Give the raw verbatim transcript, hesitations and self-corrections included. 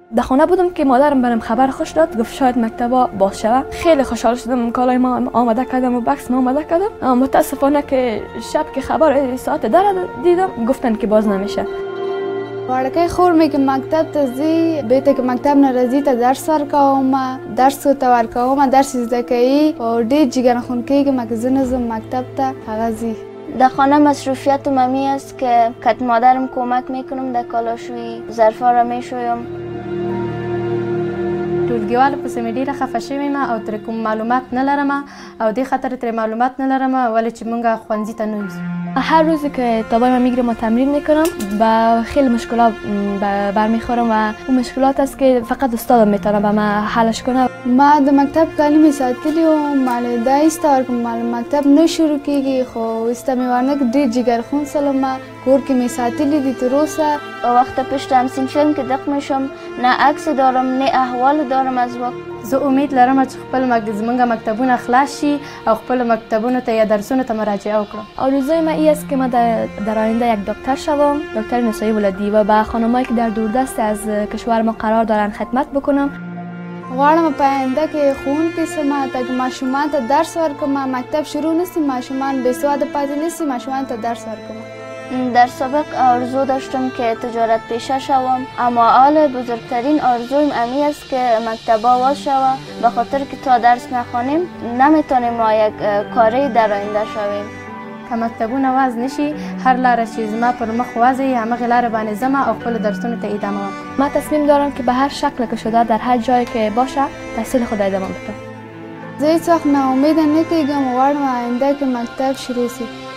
در خانه بودم که مادرم برام خبر خوش داد، گفت شاید مکتبا باز شود. خیلی خوشحال شدم، کالای ما آماده کردم و بکس ما آماده کردم. متاسفانه که شب که خبر ساعت ده دیدم گفتن که باز نمیشه. وړکۍ خور مې که مکتب ته ځي بېرته که مکتب نه راځي ته درس ورکوم، درس ورته ورکوم، درس یې زده کوي او ډېر جګرخون کېږم که زه نه ځم مکتب ته هغه ځي. در خانه مصروفیت ممی است که کت مادرم کمک میکنم در کالاشویی، ظرفا را میشویم. ټولګیوالو پسې مې ډېره خفه شوې یم او ترې کوم معلومات نه لرم او دې خاطر ترې معلومات نه لرم ولې چې موږ ښوونځي ته نه ځو. هر روزی که تابای من میگیرم و تمرین میکنم با خیلی مشکلات برمیخورم و اون مشکلات است که فقط استادم میتونه به من حلش کنه. ما د مکتب کالي مې ساتلي وو، مال دا ایسته ورکړم، مال مکتب نه شروع کېږي خو ایسته مې ورنکړ. ډېر جګرخون سلم، کور کې مې ساتلي دي تر اوسه. وقت پشت همسین فیلم که دق میشم نه عکس دارم نه احوال دارم از وقت. زه امید لرم چې خپل زمونږ مکتبونه خلاص شي او خپل مکتبونو ته یا درسونو ته مراجعه وکړم. آرزوی من این است که من در آینده یک دکتر شوم، دکتر نسایی ولادی، و به خانمایی که در دوردست از کشور ما قرار دارن خدمت بکنم. غواړم په آینده کې ښوونکې شم تاکي ماشومان ته درس ورکړم. مکتب شروع نشي، ماشومان بې سواده پاتې نشي، ماشومان ته درس ورکړم. در سابق آرزو داشتم که تجارت پیشه شوم، اما حال بزرگترین آرزویم امی است که مکتبا باز شود، به خاطر که تا درس نخوانیم نمیتونیم ما یک کاری در آینده شویم. که مکتبونه واز نشي هر لاره چې زما پر مخ وازی همغه لاره باندې ځم او خپل درسونو ته ادامه ورکړم. من تصمیم دارم که به هر شکل که شده در هر جایی که باشه تحصیل خود ادامه بدم. زه هیڅ وخت ناامیده نه کېږم، غواړم آینده کې مکتب شروع شي.